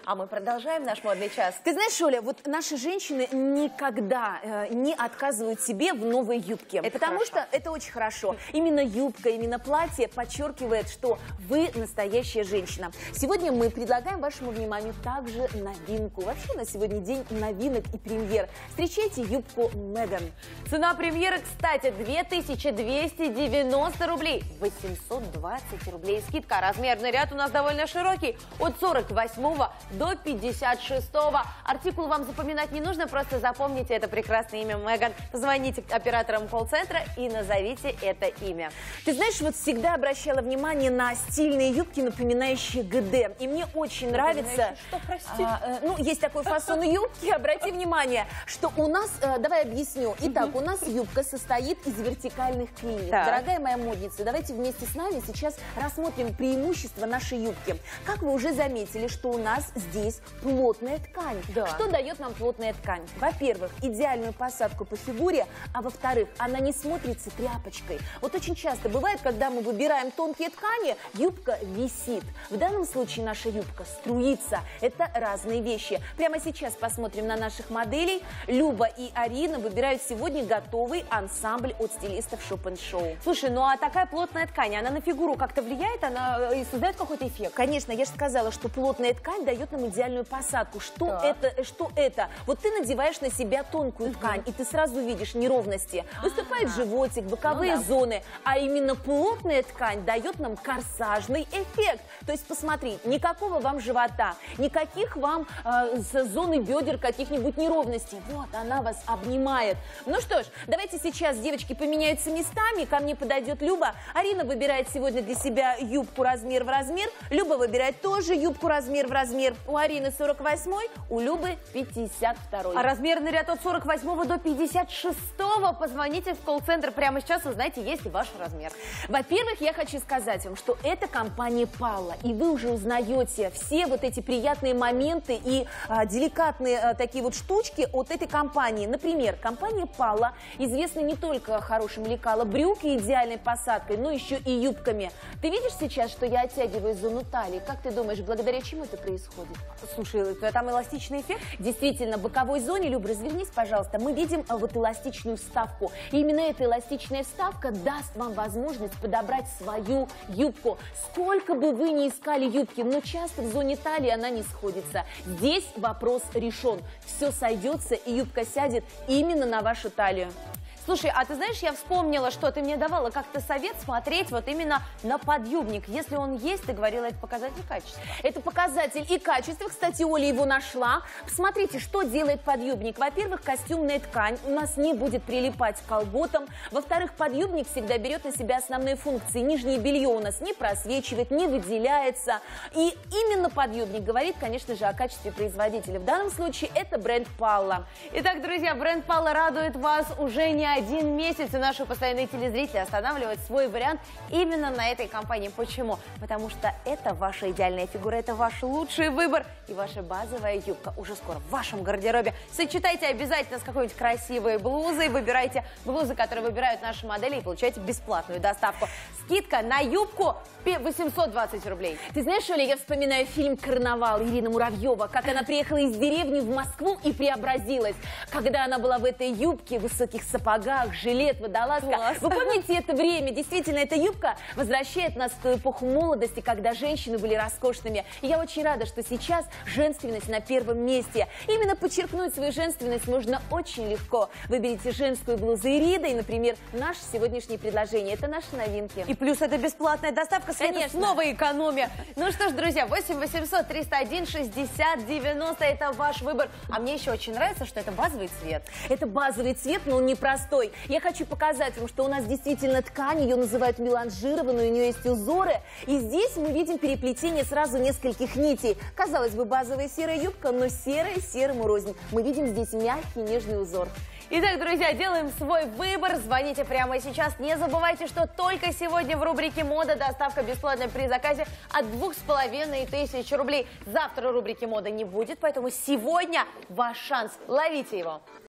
А мы продолжаем наш модный час. Ты знаешь, Оля, вот наши женщины никогда не отказывают себе в новой юбке. Это потому хорошо. что это очень хорошо. Именно юбка, именно платье подчеркивает, что вы настоящая женщина. Сегодня мы предлагаем вашему вниманию также новинку. Вообще на сегодня день новинок и премьер. Встречайте юбку Меган. Цена премьеры, кстати, 2290 рублей. 820 рублей скидка. Размерный ряд у нас довольно широкий. От 48 до 56. Артикул вам запоминать не нужно, просто запомните это прекрасное имя Меган. Позвоните операторам колл-центра и назовите это имя. Ты знаешь, вот всегда обращала внимание на стильные юбки, напоминающие ГД. И мне очень нравится... Что, прости? Есть такой фасон юбки. Обрати внимание, что у нас... давай объясню. Итак, у нас юбка состоит из вертикальных клиньев. Так. Дорогая моя модница, давайте вместе с нами сейчас рассмотрим преимущества нашей юбки. Как вы уже заметили, что у нас здесь плотная ткань. Да. Что дает нам плотная ткань? Во-первых, идеальную посадку по фигуре, а во-вторых, она не смотрится тряпочкой. Вот очень часто бывает, когда мы выбираем тонкие ткани, юбка висит. В данном случае наша юбка струится. Это разные вещи. Прямо сейчас посмотрим на наших моделей. Люба и Арина выбирают сегодня готовый ансамбль от стилистов Shop & Show. Слушай, ну а такая плотная ткань, она на фигуру как-то влияет? Она создает какой-то эффект? Конечно, я же сказала, что плотная ткань дает нам идеальную посадку. Что Так. это? Вот ты надеваешь на себя тонкую ткань, и ты сразу видишь неровности. Выступает животик, боковые зоны. А именно плотная ткань дает нам корсажный эффект. То есть посмотри, никакого вам живота, никаких вам с зоны бедер каких-нибудь неровностей. Вот, она вас обнимает. Ну что ж, давайте сейчас девочки поменяются местами. Ко мне подойдет Люба. Арина выбирает сегодня для себя юбку размер в размер. Люба выбирает тоже юбку размер в размер. У Арины 48-й, у Любы 52-й. А размерный ряд от 48 до 56. Позвоните в колл-центр прямо сейчас, узнаете, есть ли ваш размер. Во-первых, я хочу сказать вам, что это компания Палла, и вы уже узнаете все вот эти приятные моменты и деликатные такие вот штучки от этой компании. Например, компания Палла известна не только хорошим лекало брюк и идеальной посадкой, но еще и юбками. Ты видишь сейчас, что я оттягиваю зону талии? Как ты думаешь, благодаря чему это происходит? Слушай, там эластичный эффект? Действительно, в боковой зоне, Люб, развернись, пожалуйста, мы видим вот эластичную вставку. И именно эта эластичная вставка даст вам возможность подобрать свою юбку. Сколько бы вы ни искали юбки, но часто в зоне талии она не сходится. Здесь вопрос решен. Все сойдется, и юбка сядет именно на вашу талию. Слушай, а ты знаешь, я вспомнила, что ты мне давала как-то совет смотреть вот именно на подъюбник. Если он есть, ты говорила, это показатель качества. Это показатель и качества. Кстати, Оля его нашла. Посмотрите, что делает подъюбник. Во-первых, костюмная ткань у нас не будет прилипать к колготам. Во-вторых, подъюбник всегда берет на себя основные функции. Нижнее белье у нас не просвечивает, не выделяется. И именно подъюбник говорит, конечно же, о качестве производителя. В данном случае это бренд Палла. Итак, друзья, бренд Палла радует вас уже не один месяц, и наши постоянные телезрители останавливают свой вариант именно на этой компании. Почему? Потому что это ваша идеальная фигура, это ваш лучший выбор, и ваша базовая юбка уже скоро в вашем гардеробе. Сочетайте обязательно с какой-нибудь красивой блузой, выбирайте блузы, которые выбирают наши модели, и получайте бесплатную доставку. Скидка на юбку 820 рублей. Ты знаешь, Оля, я вспоминаю фильм «Карнавал» Ирины Муравьева, как она приехала из деревни в Москву и преобразилась. Когда она была в этой юбке, высоких сапогах, жилет, водолазка. Класс. Вы помните это время? Действительно, эта юбка возвращает нас в ту эпоху молодости, когда женщины были роскошными. И я очень рада, что сейчас женственность на первом месте. Именно подчеркнуть свою женственность можно очень легко. Выберите женскую блузу Ирида и, например, наше сегодняшнее предложение. Это наши новинки. И плюс это бесплатная доставка, Света, Конечно. снова экономия. Ну что ж, друзья, 8 800 301 60 90, это ваш выбор. А мне еще очень нравится, что это базовый цвет. Это базовый цвет, но он непростой. Я хочу показать вам, что у нас действительно ткань, ее называют меланжированной, у нее есть узоры. И здесь мы видим переплетение сразу нескольких нитей. Казалось бы, базовая серая юбка, но серая серому рознь. Мы видим здесь мягкий нежный узор. Итак, друзья, делаем свой выбор. Звоните прямо сейчас. Не забывайте, что только сегодня в рубрике «Мода» доставка бесплатная при заказе от 2500 рублей. Завтра рубрики «Мода» не будет, поэтому сегодня ваш шанс. Ловите его.